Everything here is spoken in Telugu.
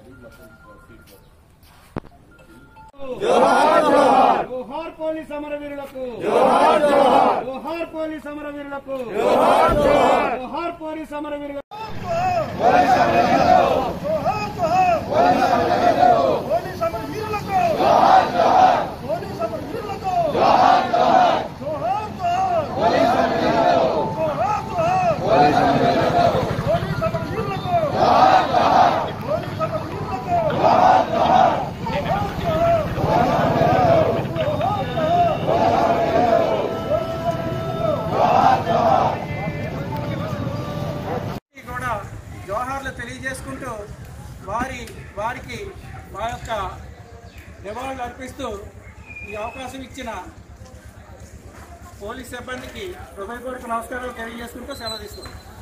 जोहार पोलीस अमरवीरुలకు जोहार जोहार जोहार पोलीस अमरवीरुలకు जोहार जोहार जोहार पोलीस अमरवीरुలకు पोलीस अमरवीरुలకు जोहार जोहार पोलीस अमरवीरुలకు जोहार जोहार पोलीस अमरवीरुలకు जोहार जोहार जोहार जोहार पोलीस अमरवीरुలకు जोहार जोहार पोलीस अमरवीरुలకు पोलीस अमरवीरुలకు जोहार जोहार पोलीस अमरवीरुలకు जोहार जोहार జోహార్లు తెలియజేసుకుంటూ వారికి మా యొక్క నివాళులు అర్పిస్తూ ఈ అవకాశం ఇచ్చిన పోలీస్ సిబ్బందికి హృదయపూర్వక నమస్కారాలు తెలియజేసుకుంటూ సెలవు తీసుకుంటాం.